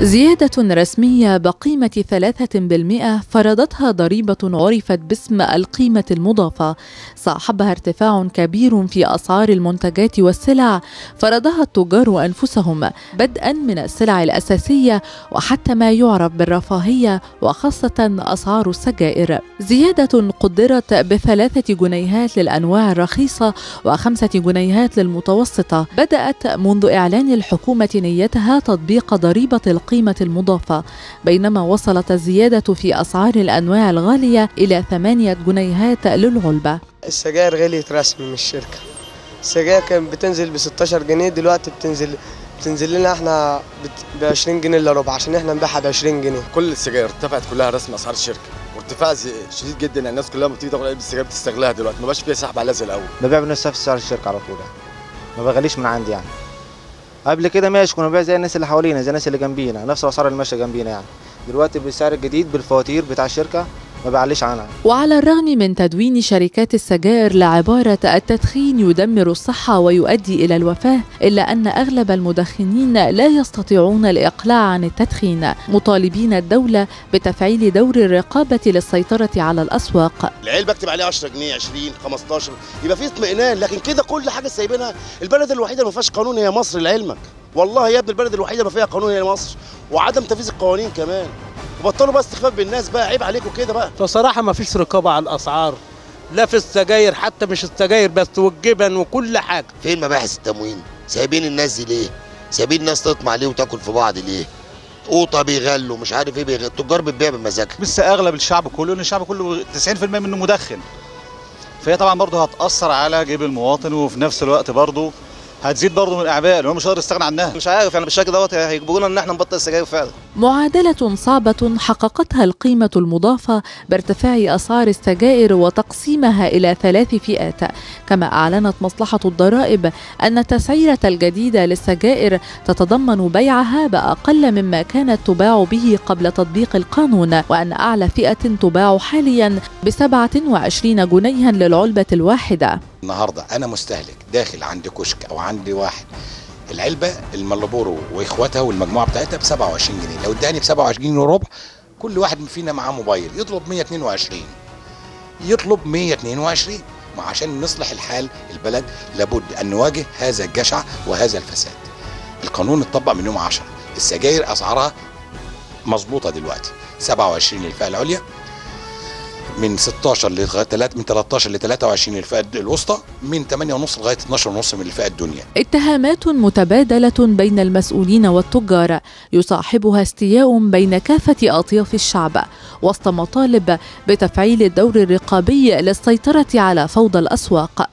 زيادة رسمية بقيمة 3% فرضتها ضريبة عرفت باسم القيمة المضافة، صاحبها ارتفاع كبير في أسعار المنتجات والسلع فرضها التجار أنفسهم، بدءا من السلع الأساسية وحتى ما يعرف بالرفاهية وخاصة أسعار السجائر. زيادة قدرت ب3 جنيهات للأنواع الرخيصة و5 جنيهات للمتوسطة، بدأت منذ إعلان الحكومة نيتها تطبيق ضريبة القيمة المضافة، بينما وصلت الزيادة في أسعار الأنواع الغالية إلى 8 جنيهات للعلبة. السجاير غليت رسمي من الشركة. السجاير كانت بتنزل ب 16 جنيه، دلوقتي بتنزل لنا احنا ب 20 جنيه الا ربع، عشان احنا نبيعها ب 20 جنيه. كل السجاير ارتفعت كلها رسمي اسعار الشركة، وارتفاع شديد جدا. الناس كلها لما بتيجي تاخد علبة السجاير بتستغلها دلوقتي، ما بقاش فيها سحب عليها زي الأول. ببيع بنفس سعر الشركة على طول، ما بغليش من عندي يعني. قبل كده ماشي كنا بنبيع زي الناس اللي حوالينا، زي الناس اللي جنبينا، نفس الاسعار اللي ماشيه جنبينا يعني. دلوقتي بالسعر الجديد بالفواتير بتاع الشركه ما بعليش عنها. وعلى الرغم من تدوين شركات السجائر لعبارة التدخين يدمر الصحة ويؤدي إلى الوفاة، إلا أن أغلب المدخنين لا يستطيعون الإقلاع عن التدخين، مطالبين الدولة بتفعيل دور الرقابة للسيطرة على الأسواق. العلبة بكتب عليها 10 جنيه 20 15 يبقى فيه اطمئنان، لكن كده كل حاجة سايبينها. البلد الوحيدة اللي ما فيهاش قانون هي مصر لعلمك، والله يا ابني البلد الوحيدة اللي ما فيها قانون هي مصر، وعدم تنفيذ القوانين كمان. وبطلوا بقى استخفاف بالناس بقى، عيب عليكم كده بقى. فصراحة ما فيش رقابة على الأسعار، لا في السجاير حتى، مش السجاير بس، والجبن وكل حاجة. فين مباحث التموين؟ سايبين الناس دي ليه؟ سايبين الناس تطمع ليه وتاكل في بعض ليه؟ قوطة بيغلوا مش عارف ايه بيغلوا، التجار بتبيع بمزاجها. بس اغلب الشعب كله، لان الشعب كله 90% منه مدخن، فهي طبعا برضه هتأثر على جيب المواطن، وفي نفس الوقت برضه هتزيد برضه من الاعباء اللي هو مش قادر يستغنى عنها. مش عارف يعني بالشكل دوت هيجبرونا ان احنا نبطل السجاير فعلا. معادلة صعبة حققتها القيمة المضافة بارتفاع أسعار السجائر وتقسيمها إلى 3 فئات، كما أعلنت مصلحة الضرائب أن التسعيرة الجديدة للسجائر تتضمن بيعها بأقل مما كانت تباع به قبل تطبيق القانون، وأن أعلى فئة تباع حاليا ب27 جنيها للعلبة الواحدة. النهارده أنا مستهلك داخل عند كشك أو عندي واحد، العلبة المالبورو واخواتها والمجموعة بتاعتها ب 27 جنيه، لو اداني ب 27 جنيه وربع، كل واحد فينا معاه موبايل يطلب 122 يطلب 122. ما عشان نصلح الحال البلد لابد أن نواجه هذا الجشع وهذا الفساد. القانون اتطبق من يوم 10، السجاير أسعارها مظبوطة دلوقتي 27 للفئة العليا، من 16 من 13 ل 23 للفئة الوسطى، من 8.5 لغاية 12.5 من الفئة الدنيا. اتهامات متبادلة بين المسؤولين والتجار يصاحبها استياء بين كافة أطياف الشعب، وسط مطالب بتفعيل الدور الرقابي للسيطرة على فوضى الأسواق.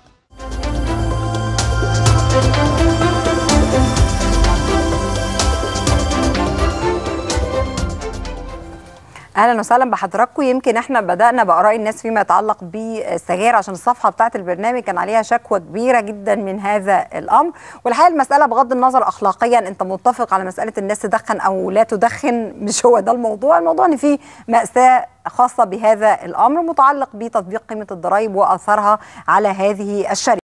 اهلا وسهلا بحضراتكم. يمكن احنا بدانا باراء الناس فيما يتعلق بالسجاير، عشان الصفحه بتاعه البرنامج كان عليها شكوى كبيره جدا من هذا الامر، والحقيقه المساله بغض النظر اخلاقيا انت متفق على مساله الناس تدخن او لا تدخن، مش هو ده الموضوع. الموضوع ان في ماساه خاصه بهذا الامر متعلق بتطبيق قيمه الضرائب واثرها على هذه الشركه.